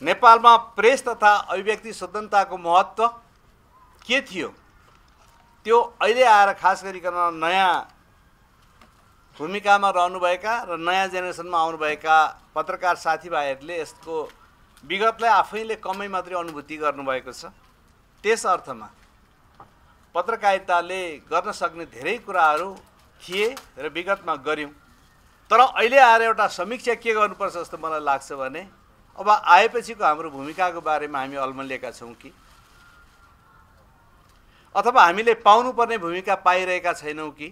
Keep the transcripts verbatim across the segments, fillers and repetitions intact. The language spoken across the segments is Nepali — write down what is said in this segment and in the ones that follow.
नेपालमा प्रेस तथा अभिव्यक्ति स्वतन्त्रताको महत्त्व के थियो त्यो अहिले आएर खास गरिकन नयाँ भूमिकामा रहनुभएका र नयाँ जेनेरेसनमा आउनुभएका पत्रकार साथीभाइहरूले यसको विगतलाई आफैले कमै मात्रै अनुभूति गर्नुभएको छ। त्यस अर्थमा पत्रकारिताले गर्न सक्ने धेरै कुराहरू थिए र विगतमा गर्यौं, तर अहिले आएर एउटा समीक्षा के गर्नुपर्छ जस्तो मलाई लाग्छ भने अब आएपछिको हाम्रो भूमिकाको बारेमा हामी अल्मलिएका छौं कि अथवा हामीले पाउनुपर्ने भूमिका पाइरहेका छैनौं कि।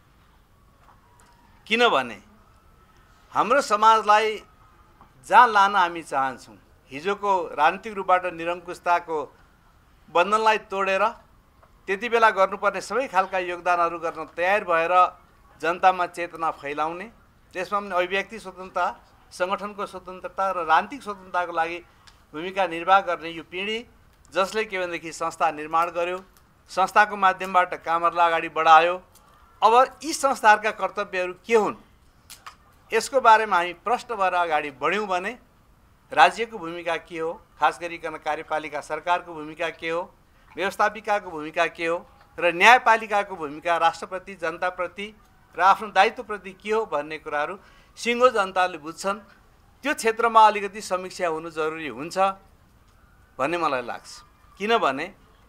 किनभने हाम्रो समाजलाई जहाँ लान हामी चाहन्छौं, हिजोको राजनीतिक रूपबाट निरङ्कुशताको बन्धनलाई तोडेर त्यति बेला गर्नुपर्ने सबै खालका योगदानहरू गर्न तयार भएर जनतामा चेतना फैलाउने, त्यसमा पनि अभिव्यक्ति स्वतन्त्रता, संगठनको स्वतन्त्रता र राजनीतिक स्वतन्त्रताको लागि भूमिका निर्वाह गर्ने यो पिँढी जसले के भनेदेखि संस्था निर्माण गर्यो, संस्थाको माध्यमबाट कामहरूलाई अगाडि बढायो। अब यी संस्थाहरूका कर्तव्यहरू के हुन् यसको बारेमा हामी प्रश्न भएर अगाडि बढ्यौँ भने राज्यको भूमिका के हो, खास गरिकन कार्यपालिका सरकारको भूमिका के हो, व्यवस्थापिकाको भूमिका के हो र न्यायपालिकाको भूमिका राष्ट्रप्रति, जनताप्रति र आफ्नो दायित्वप्रति के हो भन्ने कुराहरू सिङ्गो जनताले बुझ्छन्। त्यो क्षेत्रमा अलिकति समीक्षा हुनु जरुरी हुन्छ भन्ने मलाई लाग्छ। किनभने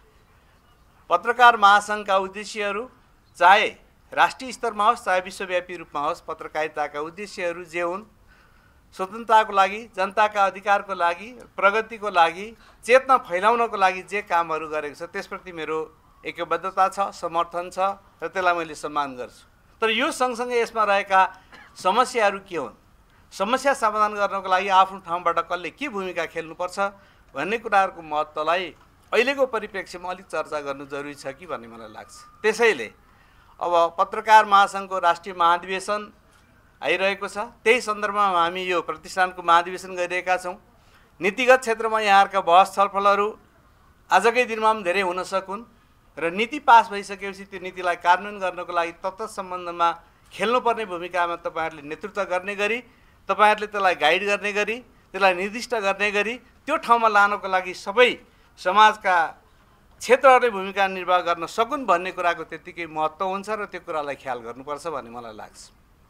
पत्रकार महासङ्घका उद्देश्यहरू चाहे राष्ट्रिय स्तरमा होस् चाहे विश्वव्यापी रूपमा होस्, पत्रकारिताका उद्देश्यहरू जे हुन् स्वतन्त्रताको लागि, जनताका अधिकारको लागि, प्रगतिको लागि, चेतना फैलाउनको लागि जे कामहरू गरेको छ त्यसप्रति मेरो एकबद्धता छ, समर्थन छ र त्यसलाई मैले सम्मान गर्छु। तर यो सँगसँगै यसमा रहेका समस्याहरू के हुन्, समस्या समाधान गर्नको लागि आफ्नो ठाउँबाट कसले के भूमिका खेल्नुपर्छ भन्ने कुराहरूको महत्त्वलाई अहिलेको परिप्रेक्ष्यमा अलिक चर्चा गर्नु जरुरी छ कि भन्ने मलाई लाग्छ। त्यसैले अब पत्रकार महासङ्घको राष्ट्रिय महाधिवेशन आइरहेको छ, त्यही सन्दर्भमा हामी यो प्रतिष्ठानको महाधिवेशन गरिरहेका छौँ। नीतिगत क्षेत्रमा यहाँहरूका बहस छलफलहरू आजकै दिनमा पनि धेरै हुन सकुन् र नीति पास भइसकेपछि त्यो नीतिलाई कार्यान्वयन गर्नको लागि तत्त सम्बन्धमा खेल्नुपर्ने भूमिकामा तपाईँहरूले नेतृत्व गर्ने गरी, तपाईँहरूले त्यसलाई गाइड गर्ने गरी, त्यसलाई निर्दिष्ट गर्ने गरी त्यो ठाउँमा लानको लागि सबै समाजका क्षेत्रहरूले भूमिका निर्वाह गर्न सकुन् भन्ने कुराको त्यतिकै महत्त्व हुन्छ र त्यो कुरालाई ख्याल गर्नुपर्छ भन्ने मलाई लाग्छ।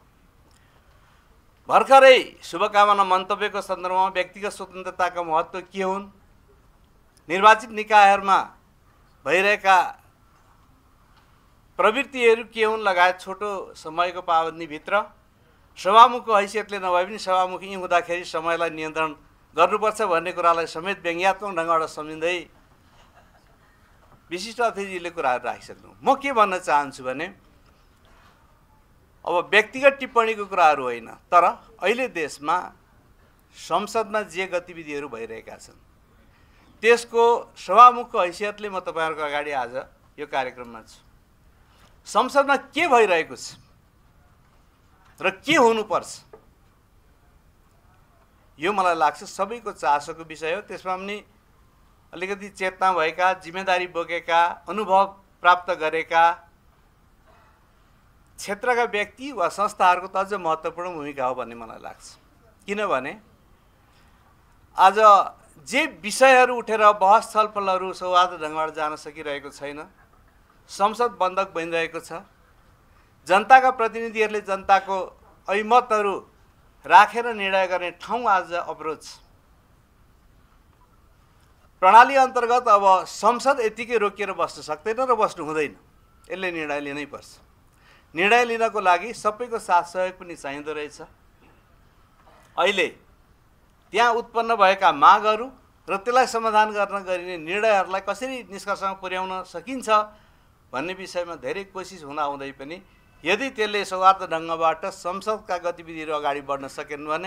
भर्खरै शुभकामना मन्तव्यको सन्दर्भमा व्यक्तिगत स्वतन्त्रताका महत्त्व के हुन्, निर्वाचित निकायहरूमा भइरहेका प्रवृत्तिहरू के हुन् लगायत छोटो समयको पाबन्दीभित्र सभामुखको हैसियतले नभए पनि सभामुख यी हुँदाखेरि समयलाई नियन्त्रण गर्नुपर्छ भन्ने कुरालाई समेत व्यङ्ग्यात्मक ढङ्गबाट सम्झिँदै विशिष्ट अतिथिले कुराहरू राखिसक्नु। म के भन्न चाहन्छु भने अब व्यक्तिगत टिप्पणीको कुराहरू होइन, तर अहिले देशमा संसदमा जे गतिविधिहरू भइरहेका छन् त्यसको सभामुखको हैसियतले म तपाईँहरूको अगाडि आज यो कार्यक्रममा छु। संसदमा के भइरहेको छ र के हुनुपर्छ यो मलाई लाग्छ सबैको चासोको विषय हो। त्यसमा पनि अलिकति चेतना भएका, जिम्मेदारी बोकेका, अनुभव प्राप्त गरेका क्षेत्रका व्यक्ति वा संस्थाहरूको त अझ महत्त्वपूर्ण भूमिका हो भन्ने मलाई लाग्छ। किनभने आज जे विषयहरू उठेर बहस छलफलहरू सौहार्द ढङ्गबाट जान सकिरहेको छैन, संसद बन्धक बनिरहेको छ, जनताका प्रतिनिधिहरूले जनताको अभिमतहरू राखेर निर्णय गर्ने ठाउँ आज अवरोध छ। प्रणाली अन्तर्गत अब संसद यतिकै रोकिएर बस्न सक्दैन र बस्नु हुँदैन, यसले निर्णय लिनै पर्छ। निर्णय लिनको लागि सबैको साथ सहयोग पनि चाहिँदो रहेछ। अहिले त्यहाँ उत्पन्न भएका मागहरू र त्यसलाई समाधान गर्न गरिने निर्णयहरूलाई कसरी निष्कर्षमा पुर्याउन सकिन्छ भन्ने विषयमा धेरै कोसिस हुँदाहुँदै पनि यदि त्यसले सौहार्द ढङ्गबाट संसदका गतिविधिहरू अगाडि बढ्न सकेन भने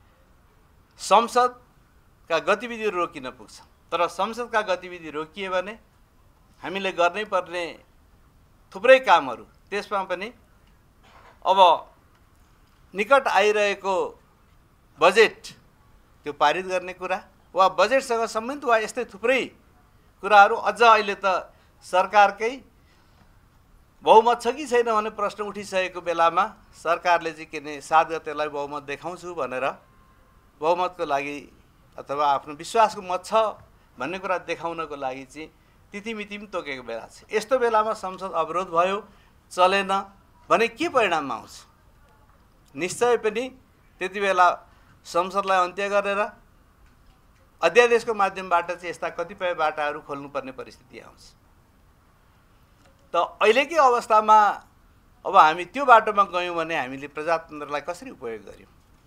संसदका गतिविधिहरू रोकिन पुग्छ। तर संसदका गतिविधि रोकिए भने हामीले गर्नै पर्ने थुप्रै कामहरू, त्यसमा पनि अब निकट आइरहेको बजेट त्यो पारित गर्ने कुरा वा बजेटसँग सम्बन्धित वा यस्तै थुप्रै कुराहरू अझ अहिले त सरकारकै बहुमत छ कि छैन भन्ने प्रश्न उठिसकेको बेलामा सरकारले चाहिँ किन सात गतेलाई बहुमत देखाउँछु भनेर बहुमतको लागि अथवा आफ्नो विश्वासको मत छ भन्ने कुरा देखाउनको लागि चाहिँ तिथिमिति पनि तोकेको बेला छ। यस्तो बेलामा संसद अवरोध भयो, चलेन भने के परिणाम आउँछ? निश्चय पनि त्यति बेला संसदलाई अन्त्य गरेर अध्यादेशको माध्यमबाट चाहिँ यस्ता कतिपय बाटाहरू खोल्नुपर्ने परिस्थिति आउँछ। त अहिलेकै अवस्थामा अब हामी त्यो बाटोमा गयौँ भने हामीले प्रजातन्त्रलाई कसरी उपयोग गर्यौँ?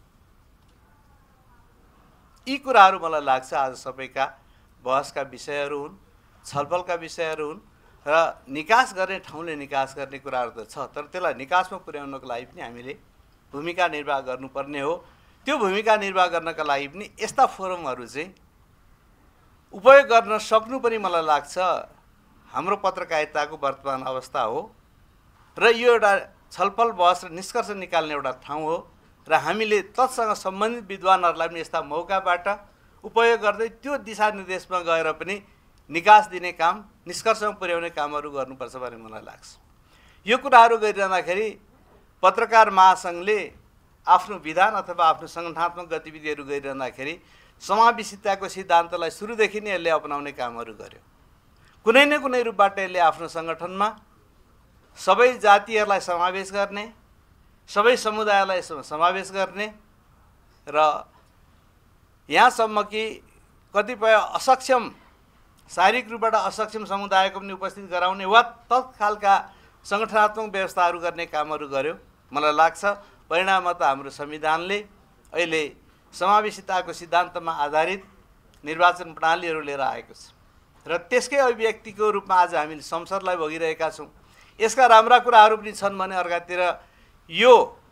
यी कुराहरू मलाई लाग्छ आज सबैका बहसका विषयहरू हुन्, छलफलका विषयहरू हुन् र निकास गर्ने ठाउँले निकास गर्ने कुराहरू त छ, तर त्यसलाई निकासमा पुर्याउनको लागि पनि हामीले भूमिका निर्वाह गर्नुपर्ने हो। त्यो भूमिका निर्वाह गर्नका लागि पनि यस्ता फोरमहरू चाहिँ उपयोग गर्न सक्नु पनि मलाई लाग्छ हाम्रो पत्रकारिताको वर्तमान अवस्था हो र यो एउटा छलफल बहस र निष्कर्ष निकाल्ने एउटा ठाउँ हो र हामीले तत्सँग सम्बन्धित विद्वानहरूलाई पनि यस्ता मौकाबाट उपयोग गर्दै त्यो दिशानिर्देशमा गएर पनि निकास दिने काम, निष्कर्षमा पुर्याउने कामहरू गर्नुपर्छ भन्ने मलाई लाग्छ। यो कुराहरू गरिरहँदाखेरि पत्रकार महासङ्घले आफ्नो विधान अथवा आफ्नो सङ्गठनात्मक गतिविधिहरू गरिरहँदाखेरि समावेशिताको सिद्धान्तलाई सुरुदेखि नै यसले अपनाउने कामहरू गर्यो। कुनै न कुनै रूपबाट यसले आफ्नो सङ्गठनमा सबै जातिहरूलाई समावेश गर्ने, सबै समुदायलाई समावेश गर्ने र यहाँसम्म कि कतिपय असक्षम, शारीरिक रूपबाट असक्षम समुदायको पनि उपस्थित गराउने वा तत्कालका सङ्गठनात्मक व्यवस्थाहरू गर्ने कामहरू गर्यो। मलाई लाग्छ परिणाममा त हाम्रो संविधानले अहिले समावेशिताको सिद्धान्तमा आधारित निर्वाचन प्रणालीहरू लिएर आएको छ र त्यसकै अभिव्यक्तिको रूपमा आज हामीले संसदलाई भोगिरहेका छौँ। यसका राम्रा कुराहरू पनि छन् भने अर्कातिर यो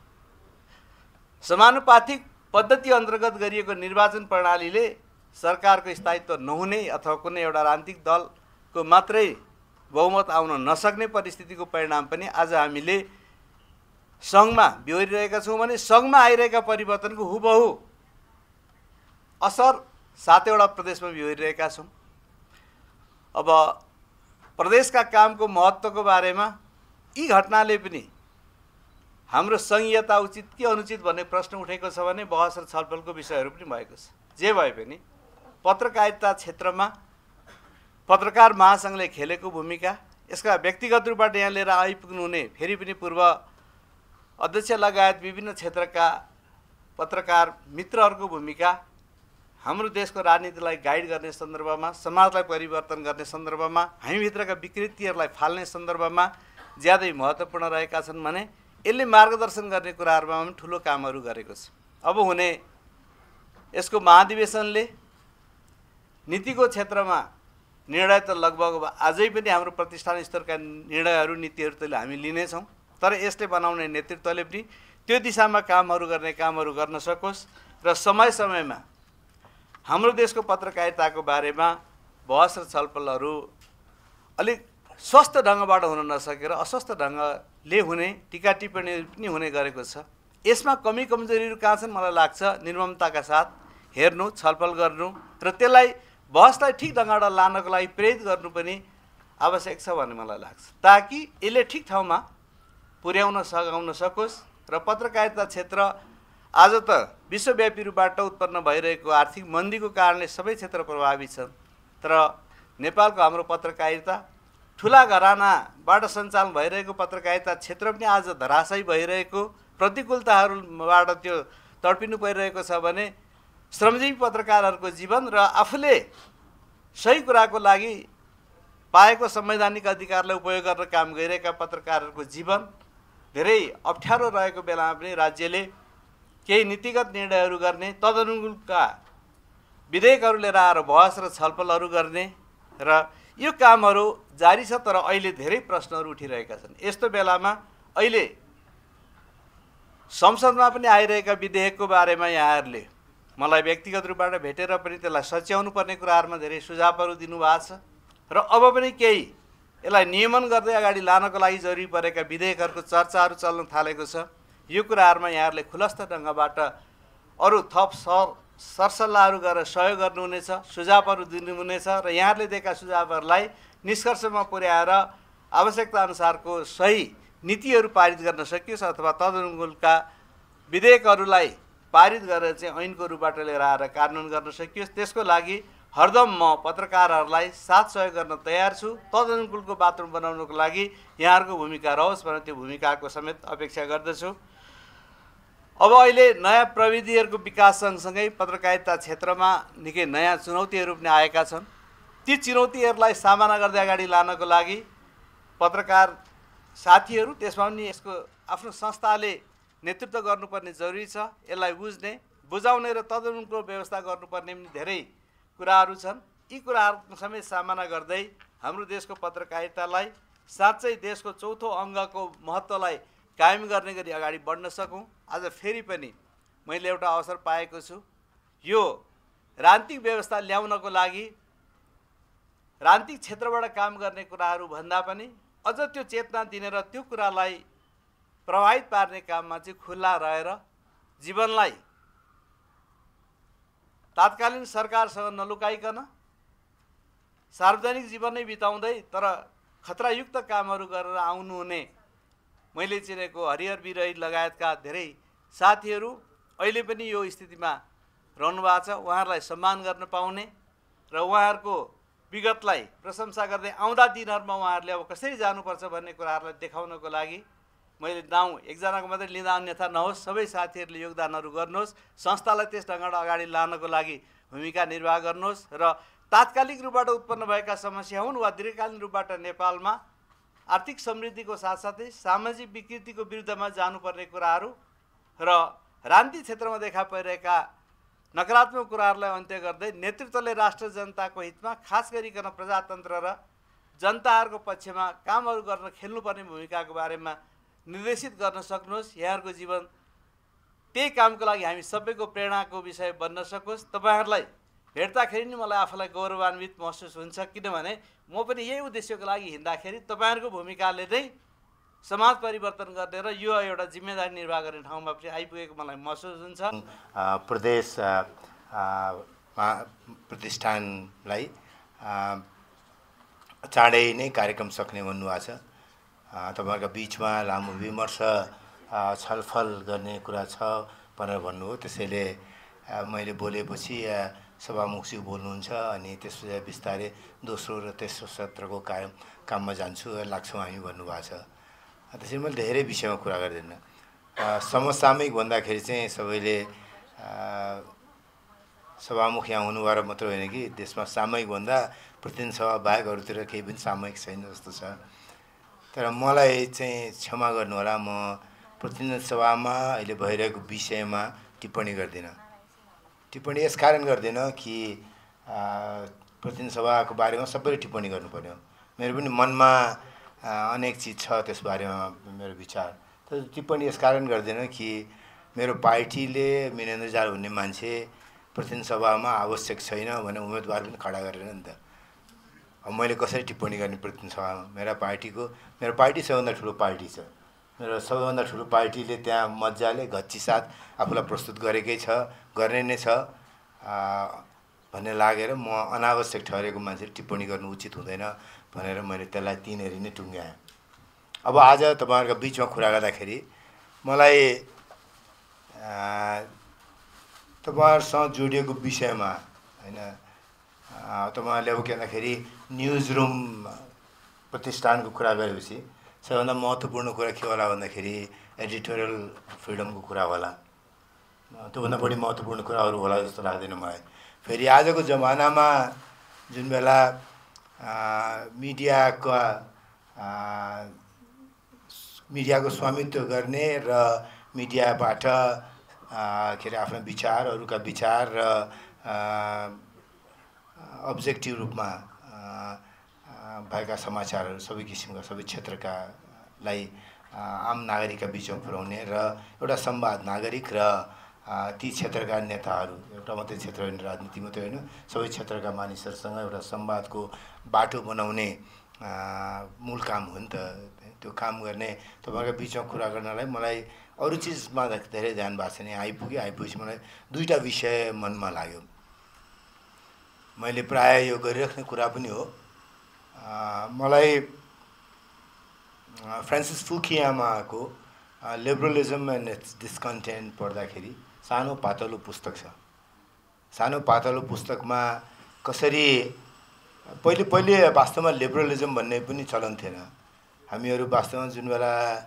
समानुपातिक पद्धति अन्तर्गत गरिएको निर्वाचन प्रणालीले सरकारको स्थायित्व नहुने अथवा कुनै एउटा राजनीतिक दलको मात्रै बहुमत आउन नसक्ने परिस्थितिको परिणाम पनि आज हामीले सङ्घमा बिहोरिरहेका छौँ भने सङ्घमा आइरहेका परिवर्तनको हुबहु असर सातैवटा प्रदेशमा बिहोरिरहेका छौँ। अब प्रदेशका कामको महत्त्वको बारेमा यी घटनाले पनि हाम्रो सङ्घीयता उचित कि अनुचित भन्ने प्रश्न उठेको छ भने बहस र छलफलको विषयहरू पनि भएको छ। जे भए पनि पत्रकारिता क्षेत्रमा पत्रकार महासङ्घले खेलेको भूमिका, यसका व्यक्तिगत रूपबाट यहाँ लिएर आइपुग्नु हुने फेरि पनि पूर्व अध्यक्ष लगायत विभिन्न क्षेत्रका पत्रकार मित्रहरूको भूमिका हाम्रो देशको राजनीतिलाई गाइड गर्ने सन्दर्भमा, समाजलाई परिवर्तन गर्ने सन्दर्भमा, हामीभित्रका विकृतिहरूलाई फाल्ने सन्दर्भमा ज्यादै महत्त्वपूर्ण रहेका छन् भने यसले मार्गदर्शन गर्ने कुराहरूमा पनि ठुलो कामहरू गरेको छ। अब हुने यसको महाधिवेशनले नीतिको क्षेत्रमा निर्णय त लगभग अझै पनि हाम्रो प्रतिष्ठान स्तरका निर्णयहरू, नीतिहरू त हामी लिनेछौँ, तर यसले बनाउने नेतृत्वले पनि त्यो दिशामा कामहरू गर्ने कामहरू गर्न सकोस् र समय समयमा हाम्रो देशको पत्रकारिताको बारेमा बहस र छलफलहरू अलिक स्वस्थ ढङ्गबाट हुन नसकेर अस्वस्थ ढङ्गले हुने, टिका टिप्पणी पनि हुने गरेको छ। यसमा कमी कमजोरीहरू कहाँ छन् मलाई लाग्छ निर्ममताका साथ हेर्नु, छलफल गर्नु र त्यसलाई बहसलाई ठिक ढङ्गबाट लानको लागि प्रेरित गर्नु पनि आवश्यक छ भन्ने मलाई लाग्छ, ताकि यसले ठिक ठाउँमा पुर्याउन सघाउन सकोस् र पत्रकारिता क्षेत्र आज त विश्वव्यापी रूपबाट उत्पन्न भइरहेको आर्थिक मन्दीको कारणले सबै क्षेत्र प्रभावित छन्, तर नेपालको हाम्रो पत्रकारिता ठुला घरानाबाट सञ्चालन भइरहेको पत्रकारिता क्षेत्र पनि आज धराशायी भइरहेको, प्रतिकूलताहरूबाट त्यो तडपिनु परिरहेको छ भने श्रमजीवी पत्रकारहरूको जीवन र आफूले सही कुराको लागि पाएको संवैधानिक अधिकारलाई उपयोग गरेर काम गरिरहेका पत्रकारहरूको जीवन धेरै अप्ठ्यारो रहेको बेलामा पनि राज्यले केही नीतिगत निर्णयहरू गर्ने, तदनुकूलका विधेयकहरू लिएर आएर बहस र छलफलहरू गर्ने र यो कामहरू जारी छ। तर अहिले धेरै प्रश्नहरू उठिरहेका छन्। यस्तो बेलामा अहिले संसदमा पनि आइरहेका विधेयकको बारेमा यहाँहरूले मलाई व्यक्तिगत रूपबाट भेटेर पनि त्यसलाई सच्याउनु पर्ने कुराहरूमा धेरै सुझावहरू दिनुभएको छ र अब पनि केही यसलाई नियमन गर्दै अगाडि लानको लागि जरुरी परेका विधेयकहरूको चर्चाहरू चल्न थालेको छ। यो कुराहरूमा यहाँहरूले खुलस्त ढङ्गबाट अरू थप सर सरसल्लाहहरू गरेर सहयोग गर्नुहुनेछ, सुझावहरू दिनुहुनेछ र यहाँहरूले दिएका सुझावहरूलाई निष्कर्षमा पुर्याएर आवश्यकता अनुसारको सही नीतिहरू पारित गर्न सकियोस् अथवा तदनुकूलका विधेयकहरूलाई पारित गरेर चाहिँ ऐनको रूपबाट लिएर आएर कार्यान्वयन गर्न सकियोस्। त्यसको लागि हरदम म पत्रकारहरूलाई साथ सहयोग गर्न तयार छु। तदनुकूलको वातावरण बनाउनको लागि यहाँहरूको भूमिका रहोस् भनेर त्यो भूमिकाको समेत अपेक्षा गर्दछु। अब अहिले नयाँ प्रविधिहरूको विकास सँगसँगै पत्रकारिता क्षेत्रमा निकै नयाँ चुनौतीहरू पनि आएका छन्। ती चुनौतीहरूलाई सामना गर्दै अगाडि लानको लागि पत्रकार साथीहरू, त्यसमा पनि यसको आफ्नो संस्थाले नेतृत्व गर्नुपर्ने जरुरी छ। यसलाई बुझ्ने, बुझाउने र तदनुकूल व्यवस्था गर्नुपर्ने पनि धेरै कुराहरू छन्। यी कुराहरूको समेत सामना गर्दै हाम्रो देशको पत्रकारितालाई साँच्चै देशको चौथो अङ्गको महत्त्वलाई कायम गर्ने गरी अगाडि बढ्न सकौँ। आज फेरि पनि मैले एउटा अवसर पाएको छु। यो राजनीतिक व्यवस्था ल्याउनको लागि राजनीतिक क्षेत्रबाट काम गर्ने कुराहरू भन्दा पनि अझ त्यो चेतना दिने र त्यो कुरालाई प्रभावित पार्ने काममा चाहिँ खुल्ला रहेर जीवनलाई तात्कालीन सरकारसँग नलुकाइकन सार्वजनिक जीवन नै बिताउँदै तर खतरायुक्त कामहरू गरेर आउनुहुने मैले चिनेको हरिहर बिरही लगायतका धेरै साथीहरू अहिले पनि यो स्थितिमा रहनु भएको छ। उहाँहरूलाई सम्मान गर्न पाउने र उहाँहरूको विगतलाई प्रशंसा गर्दै आउँदा दिनहरूमा उहाँहरूले अब कसरी जानुपर्छ भन्ने कुराहरूलाई देखाउनको लागि मैले नाउँ एकजनाको मात्रै लिँदा अन्यथा नहोस्, सबै साथीहरूले योगदानहरू गर्नुहोस्। संस्थालाई त्यस ढङ्गबाट अगाडि लानको लागि भूमिका निर्वाह गर्नुहोस् र तात्कालिक रूपबाट उत्पन्न भएका समस्या हुन् वा दीर्घकालीन रूपबाट नेपालमा आर्थिक समृद्धिको साथसाथै सामाजिक विकृतिको विरुद्धमा जानुपर्ने कुराहरू र राजनीतिक क्षेत्रमा देखा परिरहेका नकारात्मक कुराहरूलाई अन्त्य गर्दै नेतृत्वले राष्ट्र जनताको हितमा खास गरिकन प्रजातन्त्र र जनताहरूको पक्षमा कामहरू गर्न खेल्नुपर्ने भूमिकाको बारेमा निर्देशित गर्न सक्नुहोस्। यहाँहरूको जीवन त्यही कामको लागि हामी सबैको प्रेरणाको विषय बन्न सकोस्। तपाईँहरूलाई भेट्दाखेरि नि मलाई आफूलाई गौरवान्वित महसुस हुन्छ, किनभने म पनि यही उद्देश्यको लागि हिँड्दाखेरि तपाईँहरूको भूमिकाले नै समाज परिवर्तन गर्ने र यो एउटा जिम्मेदारी निर्वाह गर्ने ठाउँमा पनि आइपुगेको मलाई महसुस हुन्छ। प्रदेश प्रतिष्ठानलाई चाँडै नै कार्यक्रम सक्ने भन्नुभएको छ। तपाईँहरूको बिचमा लामो विमर्श छलफल गर्ने कुरा छ भनेर भन्नुभयो। त्यसैले मैले बोलेपछि सभामुखज्यू बोल्नुहुन्छ अनि त्यसपछि बिस्तारै दोस्रो र तेस्रो सत्रको काम काममा जान्छु लाग्छौँ हामी भन्नुभएको छ। त्यसरी मैले धेरै विषयमा कुरा गर्दिनँ। समसामयिक भन्दाखेरि चाहिँ सबैले सभामुख यहाँ हुनुभएर मात्र होइन कि देशमा सामयिक भन्दा प्रतिनिधि सभा बाहेक अरूतिर केही पनि सामयिक छैन जस्तो छ। तर मलाई चाहिँ क्षमा गर्नु होला, म प्रतिनिधि सभामा अहिले भइरहेको विषयमा टिप्पणी गर्दिनँ। टिप्पणी यस कारण गर्दिनँ कि प्रतिनिधि सभाको बारेमा सबैले टिप्पणी गर्नुपर्ने हो। मेरो पनि मनमा अनेक चिज छ त्यस बारेमा मेरो विचार, तर टिप्पणी यस कारण गर्दिनँ कि मेरो पार्टीले मिनेन्द्र जाल भन्ने मान्छे प्रतिनिधि सभामा आवश्यक छैन भने उम्मेदवार पनि खडा गरेन नि त। अब मैले कसरी टिप्पणी गर्ने प्रतिनिधि सभामा? मेरा पार्टीको मेरो पार्टी सबैभन्दा ठुलो पार्टी छ। मेरो सबैभन्दा ठुलो पार्टीले त्यहाँ मजाले घच्ची साथ आफूलाई प्रस्तुत गरेकै छ, गर्ने नै छ भन्ने लागेर म अनावश्यक ठहरेको मान्छेले टिप्पणी गर्नु उचित हुँदैन भनेर मैले त्यसलाई तिनहेरी नै टुङ्ग्याएँ। अब आज तपाईँहरूको बिचमा कुरा गर्दाखेरि मलाई तपाईँहरूसँग जोडिएको विषयमा होइन, तपाईँहरूले अब के भन्दाखेरि न्युज रुम प्रतिष्ठानको कुरा गरेपछि सबैभन्दा महत्त्वपूर्ण कुरा के होला भन्दाखेरि एडिटोरियल फ्रिडमको कुरा होला। त्योभन्दा बढी महत्त्वपूर्ण कुराहरू होला जस्तो लाग्दैन मलाई। फेरि आजको जमानामा जुन बेला मिडियाका मिडियाको स्वामित्व गर्ने र मिडियाबाट के अरे आफ्ना विचार, अरूका विचार र अब्जेक्टिभ रूपमा भएका समाचारहरू सबै किसिमका सबै क्षेत्रकालाई आम नागरिकका बिचमा पुर्याउने र एउटा संवाद नागरिक र ती क्षेत्रका नेताहरू, एउटा मात्रै क्षेत्र होइन, राजनीति मात्रै होइन, सबै क्षेत्रका मानिसहरूसँग एउटा संवादको बाटो बनाउने मूल काम हो नि त। त्यो काम गर्ने तपाईँको बिचमा कुरा गर्नलाई मलाई अरू चिजमा धेरै ध्यान भएको छैन। आइपुग्यो आइपुगेपछि मलाई दुईवटा विषय मनमा लाग्यो। मैले प्राय यो गरिराख्ने कुरा पनि हो। मलाई फ्रान्सिस फुकुयामाको लिबरलिजम एन्ड इट्स डिस्कन्टेन्ट पढ्दाखेरि सानो पातलो पुस्तक छ। सानो पातलो पुस्तकमा कसरी पहिले पहिले वास्तवमा लिबरलिजम भन्ने पनि चलन थिएन। हामीहरू वास्तवमा जुन बेला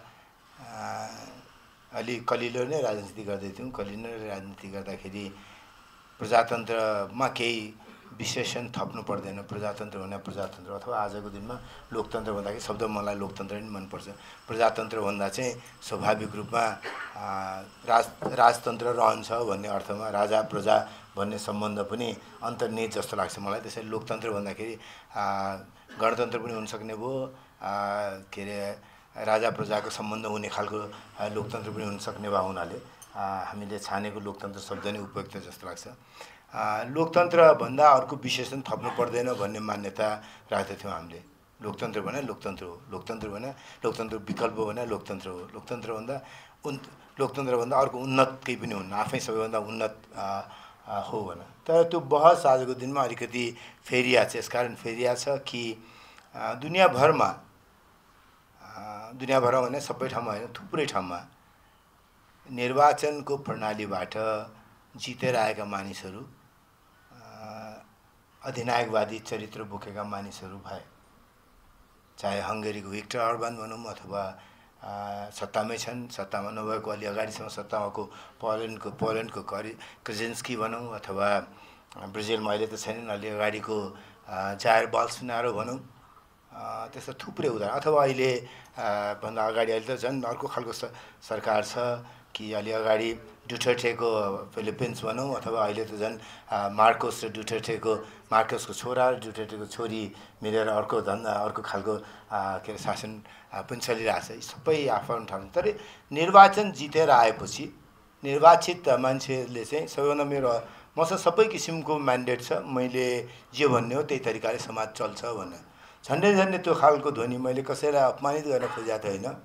अलि कलिलो नै राजनीति गर्दै थियौँ, कलिलो नै राजनीति गर्दाखेरि प्रजातन्त्रमा केही विशेषण थप्नु पर्दैन। प्रजातन्त्र भन्दा प्रजातन्त्र अथवा आजको दिनमा लोकतन्त्र भन्दाखेरि शब्द मलाई लोकतन्त्र नै मनपर्छ। प्रजातन्त्र भन्दा चाहिँ स्वाभाविक रूपमा राज राजतन्त्र रहन्छ भन्ने अर्थमा राजा प्रजा भन्ने सम्बन्ध पनि अन्तर्निहित जस्तो लाग्छ मलाई। त्यसैले लोकतन्त्र भन्दाखेरि गणतन्त्र पनि हुनसक्ने भयो, के अरे राजा प्रजाको सम्बन्ध हुने खालको लोकतन्त्र पनि हुनसक्ने भए हुनाले हामीले छानेको लोकतन्त्र शब्द नै उपयुक्त जस्तो लाग्छ। लोकतन्त्र भन्दा अर्को विशेषण थप्नु पर्दैन भन्ने मान्यता राख्दथ्यौँ हामीले। लोकतन्त्र भने लोकतन्त्र हो, लोकतन्त्र भने लोकतन्त्र विकल्प भने लोकतन्त्र हो, लोकतन्त्र भन्दा उन् लोकतन्त्र भन्दा अर्को उन्नत केही पनि हुन्न, आफै सबैभन्दा उन्नत हो भन। तर त्यो बहस आजको दिनमा अलिकति फेरिया छ। यसकारण फेरिया छ कि दुनियाँभरमा दुनियाँभरमा भने सबै ठाउँमा होइन, थुप्रै ठाउँमा निर्वाचनको प्रणालीबाट जितेर आएका मानिसहरू अधिनायकवादी चरित्र बोकेका मानिसहरू भए। चाहे हङ्गेरीको भिक्टर अर्बान भनौँ अथवा सत्तामै छन्, सत्तामा नभएको अलि अगाडिसम्म सत्तामाको पोल्यान्डको पोल्यान्डको करि क्रिजेन्स्की भनौँ अथवा ब्राजिलमा अहिले त छैनन्, अलि अगाडिको जायर बोल्सोनारो भनौँ। त्यस्ता थुप्रै उदाहरण अथवा अहिले भन्दा अगाडि अहिले त झन् अर्को खालको सरकार छ कि अलि अगाडि डुटर्टेको फिलिपिन्स भनौँ अथवा अहिले त झन् मार्कोस र डुटर्टेको मार्कोसको छोरा र डुटर्टेको छोरी मिलेर अर्को धन्दा अर्को खालको के अरे शासन पनि चलिरहेछ। सबै आफ्नो ठाउँ। तर निर्वाचन जितेर आएपछि निर्वाचित मान्छेले चाहिँ सबैभन्दा मेरो मसँग सबै किसिमको म्यान्डेट छ, मैले जे भन्ने हो त्यही तरिकाले समाज चल्छ भन्ने झन्डै झन्डै त्यो खालको ध्वनि मैले कसैलाई अपमानित गर्न खोजेको त होइन।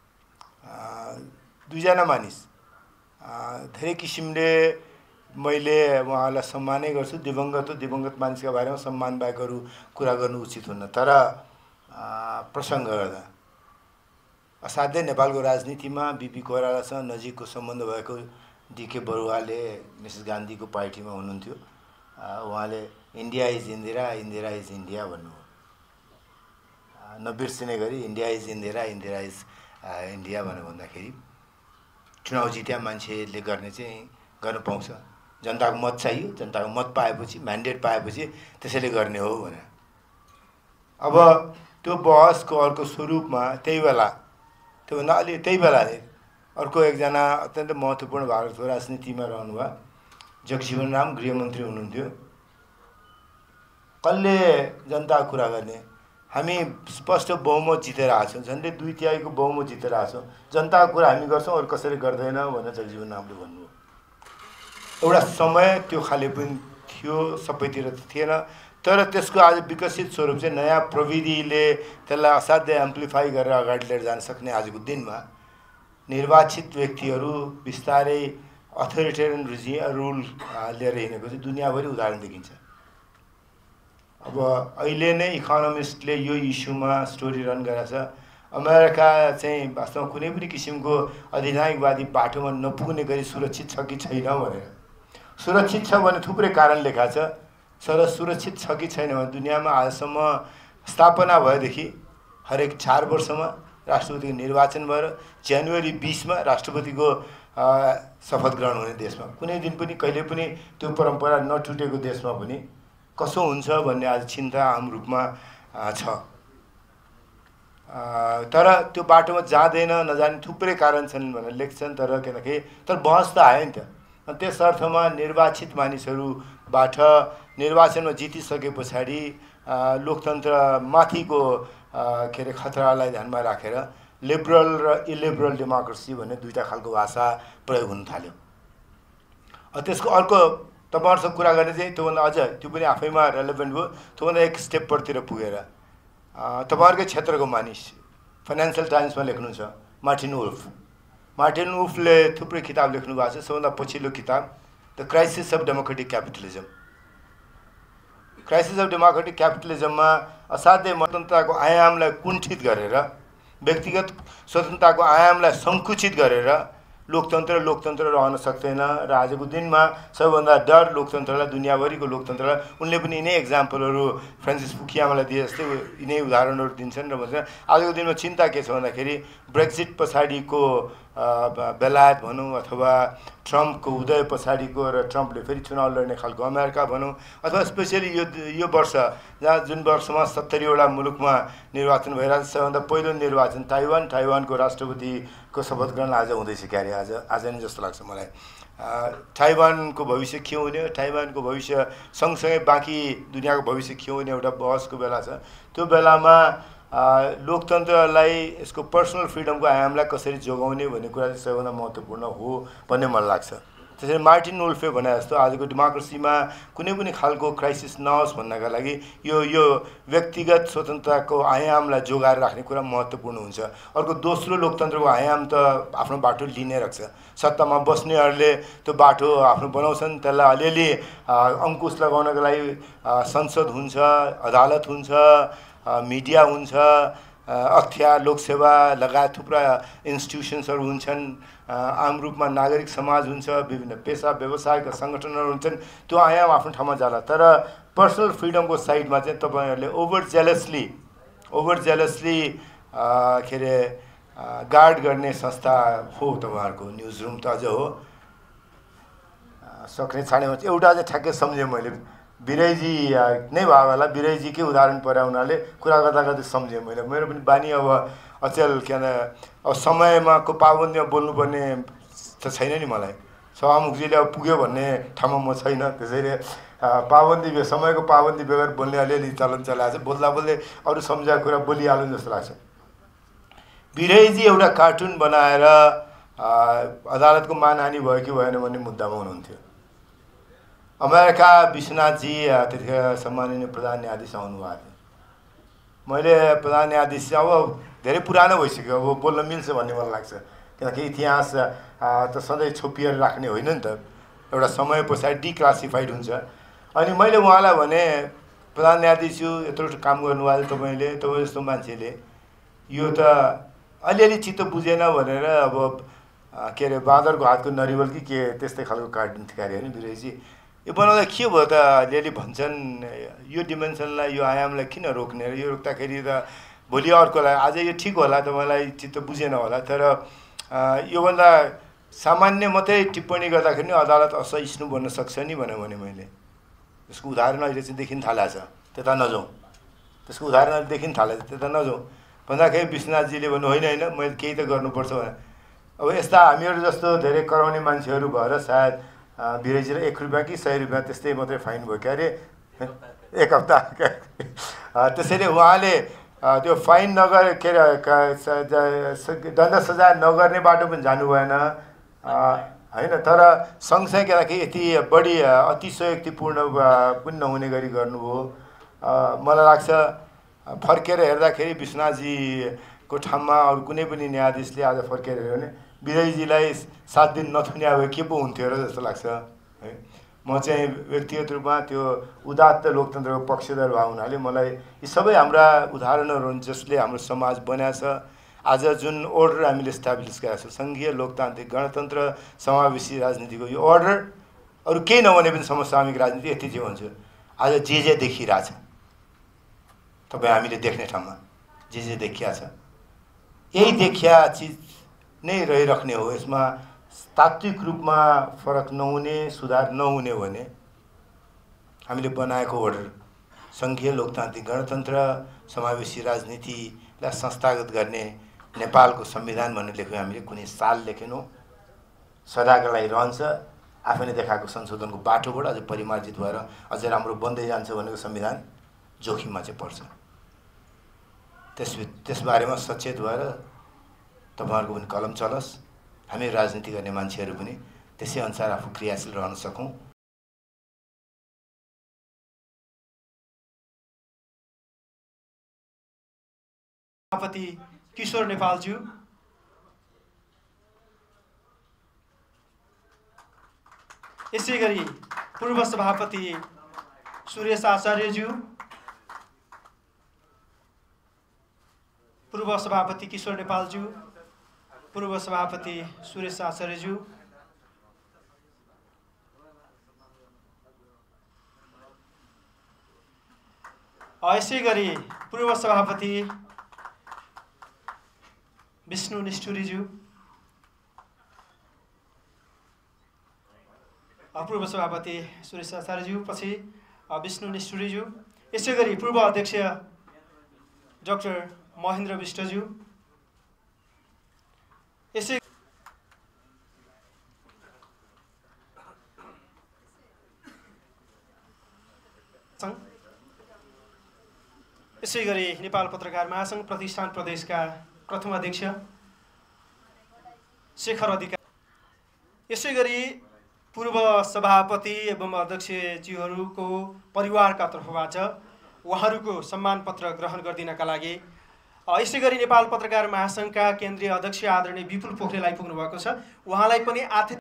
दुईजना मानिस धेरै किसिमले मैले उहाँलाई सम्मानै गर्छु। दिवंगत हो, दिवंगत मानिसका बारेमा सम्मान बाहेक अरू कुरा गर्नु उचित हुन्न। तर प्रसङ्ग गर्दा असाध्यै नेपालको राजनीतिमा बिपी कोइरालासँग नजिकको सम्बन्ध भएको डिके बरुवाले मिसेस गान्धीको पार्टीमा हुनुहुन्थ्यो। उहाँले India is Indira, Indira is India भन्नुभयो। नबिर्सिने गरी India is Indira, Indira is India भनेर भन्दाखेरि चुनाव जित्या मान्छेले गर्ने चाहिँ गर्न पाउँछ। जनताको मत चाहियो, जनताको मत पाएपछि म्यान्डेट पाएपछि त्यसैले गर्ने हो भनेर। अब त्यो बहसको अर्को स्वरूपमा त्यही बेला त्योभन्दा अलि त्यही बेला अर्को एकजना अत्यन्त महत्त्वपूर्ण भारतको राजनीतिमा रहनुभयो जगजीवन राम गृहमन्त्री हुनुहुन्थ्यो। कसले जनताको कुरा गर्ने? हामी स्पष्ट बहुमत जितेर आएको छौँ, झन्डै दुई तिहाईको बहुमत जितेर आएको छौँ, जनताको कुरा हामी गर्छौँ अरू कसैले गर्दैन भनेर जगजीवन रामले भन्नुभयो। एउटा समय त्यो खाले पनि थियो, सबैतिर थिएन। तर त्यसको आज विकसित स्वरूप चाहिँ नयाँ प्रविधिले त्यसलाई असाध्य एम्प्लिफाई गरेर अगाडि लिएर जान सक्ने आजको दिनमा निर्वाचित व्यक्तिहरू बिस्तारै अथोरिटेरियन रिजि रुल लिएर हिँडेको चाहिँ दुनियाँभरि उदाहरण देखिन्छ। अब अहिले नै इकोनोमिस्टले यो इस्युमा स्टोरी रन गरेको छ। अमेरिका चाहिँ वास्तवमा कुनै पनि किसिमको अधिनायकवादी बाटोमा नपुग्ने गरी सुरक्षित छ कि छैन भनेर। सुरक्षित छ भने थुप्रै कारण लेखा छ, तर सुरक्षित छ कि छैन भने दुनियाँमा आजसम्म स्थापना भएदेखि हरेक चार वर्षमा राष्ट्रपतिको निर्वाचन भएर जनवरी बिसमा राष्ट्रपतिको शपथ ग्रहण हुने देशमा कुनै दिन पनि कहिले पनि त्यो परम्परा नटुटेको देशमा पनि कसो हुन्छ भन्ने आज चिन्ता आम रूपमा छ। तर त्यो बाटोमा जाँदैन, नजाने थुप्रै कारण छन् भनेर लेख्छन्। तर किनकि तर बहस त आयो नि त। अनि त्यस अर्थमा निर्वाचित मानिसहरूबाट निर्वाचनमा जितिसके पछाडि लोकतन्त्रमाथिको के अरे खतरालाई ध्यानमा राखेर लिबरल र इलिबरल डेमोक्रेसी भन्ने दुईवटा खालको भाषा प्रयोग हुन थाल्यो। त्यसको अर्को तपाईँहरूसँग कुरा गर्ने चाहिँ त्योभन्दा अझ त्यो पनि आफैमा रेलेभेन्ट भयो। त्योभन्दा एक स्टेपतिर पुगेर तपाईँहरूकै क्षेत्रको मानिस फाइनेन्सियल टाइम्समा लेख्नुहुन्छ मार्टिन वुल्फ। मार्टिन वुल्फले थुप्रै किताब लेख्नु भएको छ। सबभन्दा पछिल्लो किताब the crisis of democratic capitalism. Crisis of democratic क्यापिटलिजममा असाध्यै स्वतन्त्रताको आयामलाई कुण्ठित गरेर, व्यक्तिगत स्वतन्त्रताको आयामलाई सङ्कुचित गरेर लोकतन्त्र लोकतन्त्र रहन सक्दैन र आजको दिनमा सबैभन्दा डर लोकतन्त्रलाई दुनियाँभरिको लोकतन्त्रलाई उनले पनि यिनै एक्जाम्पलहरू फ्रान्सिस फुकुयामालाई दिए जस्तै यिनै उदाहरणहरू दिन्छन् र भन्छ आजको दिनमा चिन्ता के छ भन्दाखेरि ब्रेक्जिट पछाडिको बेलायत भनौँ अथवा ट्रम्पको उदय पछाडिको र ट्रम्पले फेरि चुनाव लड्ने खालको अमेरिका भनौँ अथवा स्पेसली यो यो वर्ष जहाँ जुन वर्षमा सत्तरीवटा मुलुकमा निर्वाचन भइरहेको छ सबैभन्दा पहिलो निर्वाचन ताइवान ताइवानको राष्ट्रपतिको शपथ ग्रहण आज हुँदैछ क्यारे आज आज नै जस्तो लाग्छ मलाई ताइवानको भविष्य के हुने ताइवानको भविष्य सँगसँगै बाँकी दुनियाँको भविष्य के हुने एउटा बहसको बेला छ त्यो बेलामा लोकतन्त्रलाई यसको पर्सनल फ्रिडमको आयामलाई कसरी जोगाउने भन्ने कुरा चाहिँ सबैभन्दा महत्त्वपूर्ण हो भन्ने मलाई लाग्छ त्यसरी मार्टिन वुल्फे भने जस्तो आजको डेमोक्रेसीमा कुनै पनि खालको क्राइसिस नहोस् भन्नका लागि यो यो व्यक्तिगत स्वतन्त्रताको आयामलाई जोगाएर राख्ने कुरा महत्त्वपूर्ण हुन्छ अर्को दोस्रो लोकतन्त्रको आयाम त आफ्नो बाटो लिनै राख्छ सत्तामा बस्नेहरूले त्यो बाटो आफ्नो बनाउँछन् त्यसलाई अलिअलि अङ्कुश लगाउनको लागि संसद हुन्छ अदालत हुन्छ मिडिया हुन्छ अख्तियार लोकसेवा लगायत थुप्रा इन्स्टिट्युसन्सहरू हुन्छन् आम रूपमा नागरिक समाज हुन्छ विभिन्न पेसा व्यवसायका सङ्गठनहरू हुन्छन् त्यो आयाम आफ्नो ठाउँमा जाला तर पर्सनल फ्रिडमको साइडमा चाहिँ तपाईँहरूले ओभर जेलसली ओभर जेलसली के अरे गार्ड गर्ने संस्था हो तपाईँहरूको न्युज रुम त अझ हो सक्ने छानेमा चाहिँ एउटा चाहिँ ठ्याक्कै सम्झेँ मैले बिरैजी नै भयो होला बिरैजीकै उदाहरण पर्या हुनाले कुरा गर्दा गर्दै सम्झेँ मैले मेरो पनि बानी अब अचेल के अरे अब समयमा को पाबन्दीमा बोल्नुपर्ने त छैन नि मलाई सभामुखजीले अब पुग्यो भन्ने ठाउँमा म छैन त्यसैले पाबन्दी समयको पाबन्दी बेगर बोल्ने अलिअलि चलन चलाएको छ बोल्दा बोल्दै अरू सम्झाएको कुरा बोलिहाल्नु जस्तो लाग्छ बिरैजी एउटा कार्टुन बनाएर अदालतको मानहानि भयो कि भएन भन्ने मुद्दामा हुनुहुन्थ्यो अमेरिका विश्वनाथजी त्यतिखेर सम्माननीय प्रधान न्यायाधीश आउनुभएको थियो मैले प्रधान न्यायाधीश अब धेरै पुरानो भइसक्यो अब बोल्न मिल्छ भन्ने मलाई लाग्छ किनकि इतिहास त सधैँ छोपिएर राख्ने होइन नि त एउटा समय पछाडि डिक्लासिफाइड हुन्छ अनि मैले उहाँलाई भने प्रधान न्यायाधीश यत्रो काम गर्नुभएको तपाईँले तपाईँ जस्तो मान्छेले यो त अलिअलि चित्त बुझेन भनेर अब के अरे बाँदरको हातको नरिवल कि के त्यस्तै खालको कार्टुन थिकारे होइन बिरैजी यो बनाउँदा के भयो त अलिअलि भन्छन् यो डिमेन्सनलाई यो आयामलाई किन रोक्ने यो रोक्दाखेरि त भोलि अर्कोलाई आज यो ठिक होला तपाईँलाई चित्त बुझेन होला तर योभन्दा सामान्य मात्रै टिप्पणी गर्दाखेरि नि अदालत असहिष्णु बन्न सक्छ नि भनेर भने मैले त्यसको उदाहरण अहिले चाहिँ देखिन थालेको छ त्यता नजाउँ त्यसको उदाहरण अहिले देखिन थालेको छ त्यता नजाउँ भन्दाखेरि विश्वनाथजीले भन्नु होइन होइन मैले केही त गर्नुपर्छ भने अब यस्ता हामीहरू जस्तो धेरै कराउने मान्छेहरू भएर सायद बिरैजीलाई एक रुपियाँ कि सय रुपियाँ त्यस्तै मात्रै फाइन भयो क्यारे एक हप्ता त्यसैले उहाँले त्यो फाइन नगरे के अरे दण्ड सजाय नगर्ने बाटो पनि जानु भएन होइन तर सँगसँगै किनकि यति बढी अतिशयोक्तिपूर्ण पनि नहुने गरी गर्नुभयो मलाई लाग्छ फर्केर हेर्दाखेरि विश्वनाथजीको ठाउँमा अरू कुनै पनि न्यायाधीशले आज फर्केर हेऱ्यो भने बिरैजीलाई सात दिन नथुने अब के पो हुन्थ्यो र जस्तो लाग्छ है म चाहिँ व्यक्तिगत रूपमा त्यो उदात्त लोकतन्त्रको पक्षधर भएको हुनाले मलाई यी सबै हाम्रा उदाहरणहरू हुन् जसले हाम्रो समाज बनाएको छ आज जुन अर्डर हामीले इस्टाब्लिस गरेका छौँ सङ्घीय लोकतान्त्रिक गणतन्त्र समावेशी राजनीतिको यो अर्डर अरू केही नभने पनि समसामयिक राजनीति यति चाहिँ हुन्छ आज जे जे देखिरहेछ तपाईँ हामीले देख्ने ठाउँमा जे जे देखिया छ यही देखिया चिज नै रहिराख्ने हो यसमा तात्विक रूपमा फरक नहुने सुधार नहुने भने हामीले बनाएको अर्डर सङ्घीय लोकतान्त्रिक गणतन्त्र समावेशी राजनीतिलाई संस्थागत गर्ने नेपालको संविधान भनेर लेख्यौँ हामीले कुनै साल लेखेनौँ सदाका लागि रहन्छ आफैले देखाएको संशोधनको बाटोबाट अझ परिमार्जित भएर अझ राम्रो बन्दै जान्छ भनेको संविधान जोखिममा चाहिँ पर्छ त्यस त्यसबारेमा सचेत भएर तपाईँहरूको पनि कलम चलोस् हामी राजनीति गर्ने मान्छेहरू पनि त्यसै अनुसार आफू क्रियाशील रहन सकौँ सभापति किशोर नेपालज्यू यसै गरी पूर्व सभापति सुरेश आचार्यज्यू पूर्व सभापति किशोर नेपालज्यू पूर्व सभापति सुरेश आचार्यज्यू, यसै गरी पूर्व सभापति विष्णु निष्ठुरीज्यू, पूर्व सभापति सुरेश आचार्यज्यू पछि विष्णु निष्ठुरीज्यू, यसै गरी पूर्व अध्यक्ष डाक्टर महेन्द्र विष्टज्यू, यसै यसै गरी नेपाल पत्रकार महासङ्घ प्रतिष्ठान प्रदेशका प्रथम अध्यक्ष शेखर अधिकारी, यसै गरी पूर्व सभापति एवं अध्यक्षज्यूहरूको परिवारका तर्फबाट उहाँहरूको सम्मान पत्र ग्रहण गरिदिनका लागि यसै गरी नेपाल पत्रकार महासङ्घका केन्द्रीय अध्यक्ष आदरणीय विपुल पोखरेल आइपुग्नु भएको छ। उहाँलाई पनि आतिथ्य